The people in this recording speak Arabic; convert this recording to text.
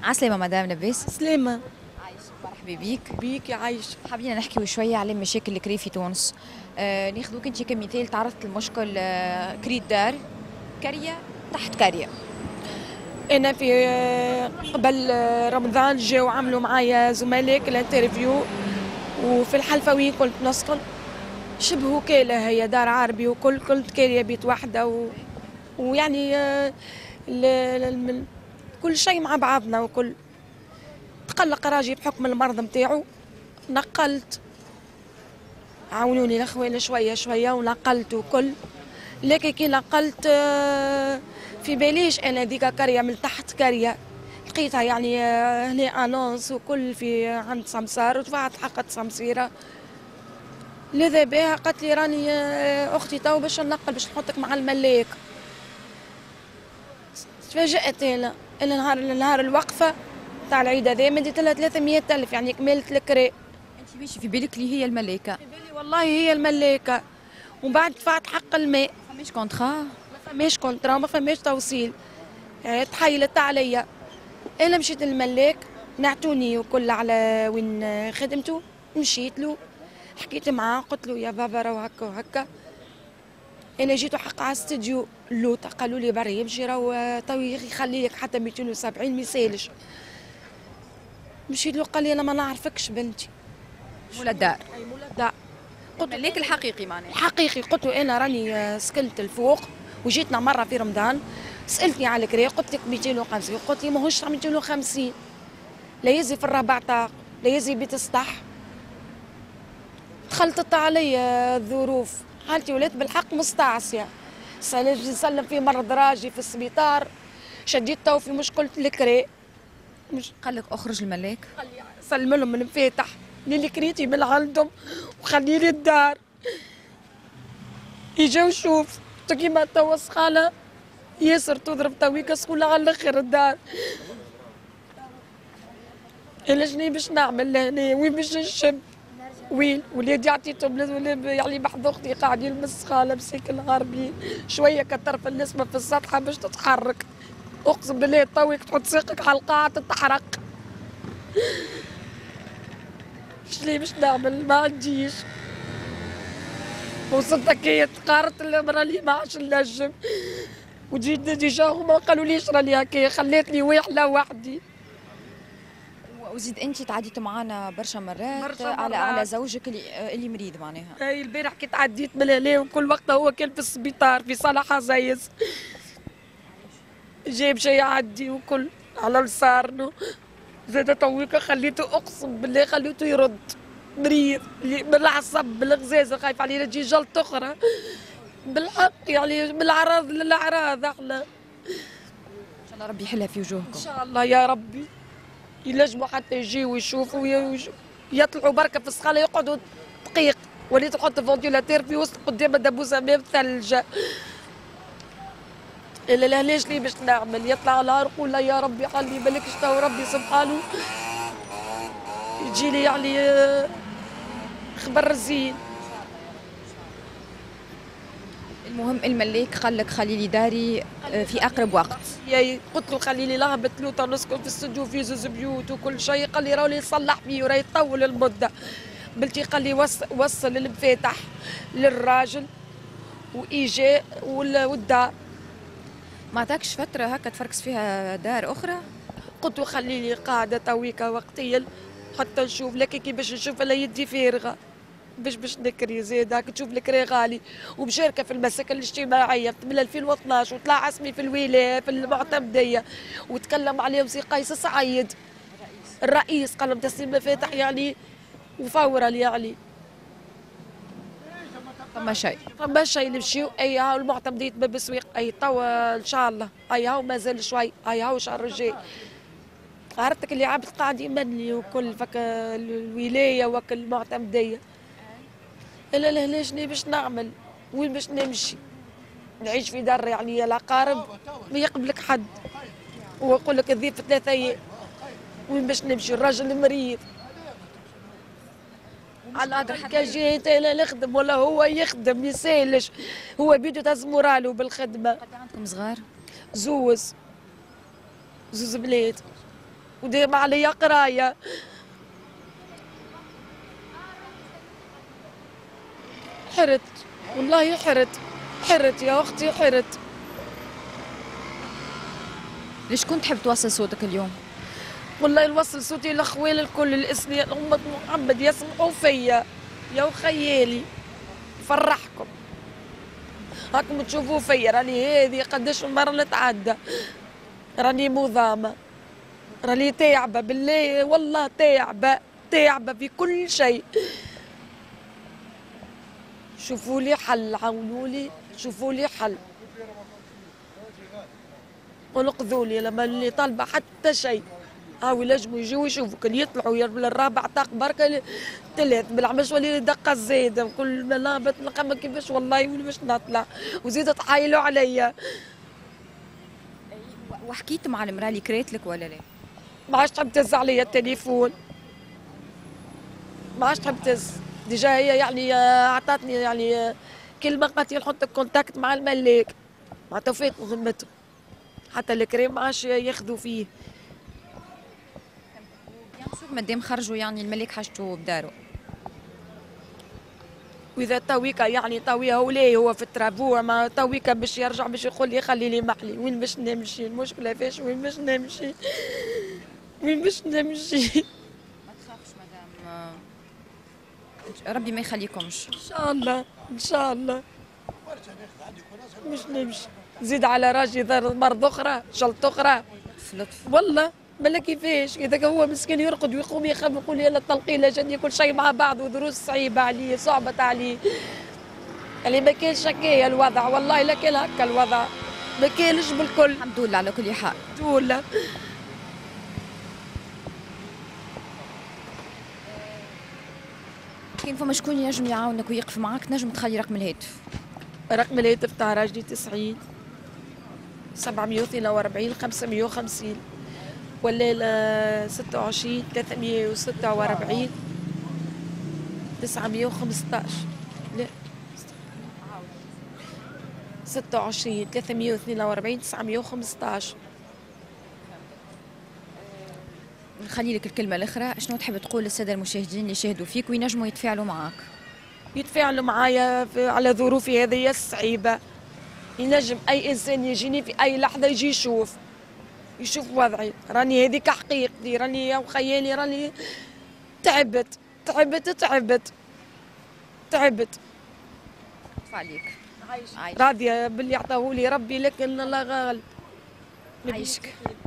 عسلامة مدام لباس. سلامة. مرحبا بيك. بيك يا عايش. حابين نحكيو شوية على مشاكل الكري في تونس. ناخذوك انت كمثال، تعرضت لمشكل كري دار كرية تحت كرية. أنا في قبل رمضان جاو عملوا معايا زملاء الانترفيو، وفي الحلفة وين كنت نسكن شبه وكالة، هي دار عربي وكل كنت كارية بيت واحدة ويعني كل شيء مع بعضنا، وكل تقلق راجي بحكم المرض متاعو. نقلت، عاونوني الاخوان شويه شويه ونقلت وكل. لكن كي نقلت في باليش انا ذيك كريه من تحت كريه لقيتها، يعني هنا انونس وكل في عند سمسار، ودفعت حق سمسيره. لذا بها قالت لي راني اختي تو باش ننقل، باش نحطك مع الملاك. تفاجأت انا نهار الوقفه تاع العيد هذا مديت لها 300,000، يعني كملت الكري. انت ماشي في بالك اللي هي الملاكة؟ في بالي والله هي الملاكه، ومن بعد دفعت حق الماء. ما فماش كونترا؟ ما فماش كونترا، ما فماش توصيل، يعني تحيلت عليا. انا مشيت للملاك، نعتوني وكل على وين خدمته. مشيت له حكيت معاه، قلت له يا بابا راهو هكا وهكا. انا جيت حق على استديو اللوطه، قالوا لي بري يمشي راهو تو يخليك حتى 270 ما يسالش. مشيت له قال لي انا ما نعرفكش بنتي. مولا الدار؟ اي مولا الدار. قلت الملاك الحقيقي معناها؟ الحقيقي. قلت له انا راني سكنت الفوق، وجيتنا مره في رمضان سالتني على الكري، قلت لك 250. قلت لي ماهوش 250، لا يزي في الربع طاق، لا يزي بيت سطح. دخلت عليا الظروف، حالتي ولات بالحق مستعصيه. نسلم في مرض راجي في السبيطار، شديت تو في مشكله الكري. مش قال لك اخرج الملاك؟ سلم لهم من فاتح اللي كريتي من عندهم وخليلي الدار. يجوا شوف كيما توا سخانه ياسر تضرب تويكا سخونه على الاخر الدار. انا شني باش نعمل لهنا؟ وين باش نشب؟ وين ولادي عطيتهم يعني بحد اختي قاعد يلمس خاله مساكن غاربين شويه كطرف النسمه في السطحه باش تتحرك. اقسم بالله تويك تحط ساقك على القاعه تتحرق. شني باش نعمل؟ ما عنديش. وصلت هكايا تقارت المراه اللي ما عادش نجم، وجيت ديجا هما قالوا ليش راني هكايا، خلاتني واحله وحدي. وزيد انت تعديت معانا برشا مرات, برشا على زوجك اللي مريض معناها. اي البارح كي تعديت من هنا وكل وقت هو كان في السبيطار في صالح عزايز، جايب شي يعدي وكل على لسارنو. زاد تويكا خليته، اقسم بالله خليته يرد مريض بالعصب بالغزازه، خايف عليه تجي جلطه اخرى. بالحق يعني بالاعراض للاعراض احنا. ان شاء الله ربي يحلها في وجوهكم. ان شاء الله يا ربي. يلجموا حتى يجيوا ويشوفوا يطلعوا بركه في السخانه يقعدوا دقيق، وليت تحط فونتيلاتير في وسط قدام الدبوس امام ثلج. الا لهلاش لي باش نعمل؟ يطلع نهار نقول لا يا ربي خلي بالك شتاو ربي سبحانه يجي لي يعني خبر زين. المهم الملاك قال لك خلي لي داري في اقرب وقت. قلت له خلي لي لهبة لوطه نسكن في الاستوديو في زوز بيوت وكل شيء. قال لي راهو يصلح فيه وراه يطول المده. بلتي قال لي وصل المفاتح للراجل وايجاء والدار. ما عطاكش فتره هكا تفركس فيها دار اخرى؟ قلت له خلي لي قاعده تويكا وقتيا حتى نشوف، لكن كي باش نشوف الا يدي فارغه باش نكري زيد هاك تشوف الكري غالي. ومشاركه في المساكن الاجتماعيه من 2012 وطلع اسمي في الولايه في المعتمديه، وتكلم عليهم سي قيس سعيد الرئيس، قال لهم تسليم مفاتح يعني وفورا يعني. فما شيء؟ فما شيء نمشيو. اي هاو المعتمديه باب السويق، اي توا ان شاء الله. اي هاو مازال شوي، اي هاو شهر الجاي. عرفتك اللي عبد قاعد يمني وكل فك الولايه وك المعتمديه. الا لهلاش باش نعمل؟ وين باش نمشي؟ نعيش في دار يعني الاقارب ما يقبلك حد، ويقول لك الذيب في 3 ايام. وين باش نمشي؟ الراجل مريض على هكا جيت انا نخدم ولا هو يخدم يسالش، هو بيدو تهز مورالو بالخدمه. قد عندكم صغار؟ زوز بلاد. وديما عليا قرايه. حرت والله حرت يا اختي حرت. ليش كنت تحب توصل صوتك اليوم؟ والله نوصل صوتي لاخوالي الكل الاسنان أمة محمد يسمعوا فيا يا وخيالي فرحكم. هاكم تشوفوا فيا راني هذه قداش مرة نتعدى، راني مضامة، راني تعبة بالله والله تعبة في كل شيء. شوفوا لي حل، عاونوا لي شوفوا لي حل، ونقذوا لي لما اللي طالبة حتى شيء. هاو ينجموا يجوا يشوفوا كل يطلعوا الرابع طاق بركة تلات بالعمش ولي دقة زايدة كل ما نهبط نلقى كيفاش والله باش نطلع وزيدوا تحايلوا عليا. وحكيت مع المرأة اللي كريت لك ولا لا؟ ما عادش تحب تهز عليا التليفون، ما عادش تحب تهز. ديجا هي يعني عطاتني يعني كلمة قالت لي نحط كونتاكت مع الملاك معناتها فات مهمته، حتى الكريم ما عادش ياخذوا فيه. مادام خرجوا يعني الملك حاجته بداره، واذا تويكا يعني تويها ولا هو في الترابوع ما تويكا باش يرجع باش يقول لي خلي لي محلي وين باش نمشي. المشكله فاش وين باش نمشي وين باش نمشي. ما تخافش مدام، ربي ما يخليكمش ان شاء الله ان شاء الله. مش نمشي زيد على راجي مرض اخرى شلط اخرى في لطف والله بلا كيفاش. اذا هو مسكين يرقد ويقوم يخاف يقول لي انا التلقيله جاني كل شيء مع بعض ودروس صعيبه عليه صعبت عليه. يعني ما كانش هكايا الوضع والله لا كان هكا الوضع ما كانش بالكل. الحمد لله على كل حال. الحمد لله. كاين فما شكون ينجم يعاونك ويقف معاك تنجم تخلي رقم الهاتف؟ رقم الهاتف تاع راجلي 90 742 550 ولا 26 346 915. لا 26 342 915. نخلي لك الكلمة الأخرى، شنو تحب تقول للسادة المشاهدين اللي يشاهدوا فيك وينجموا يتفاعلوا معاك؟ يتفاعلوا معايا على ظروفي هذه الصعيبة. ينجم أي إنسان يجيني في أي لحظة يجي يشوف وضعي. راني هذيك حقيقتي، راني يا خيالي راني تعبت. عليك راضية باللي عطاهولي ربي لكن الله غالب. عايشك.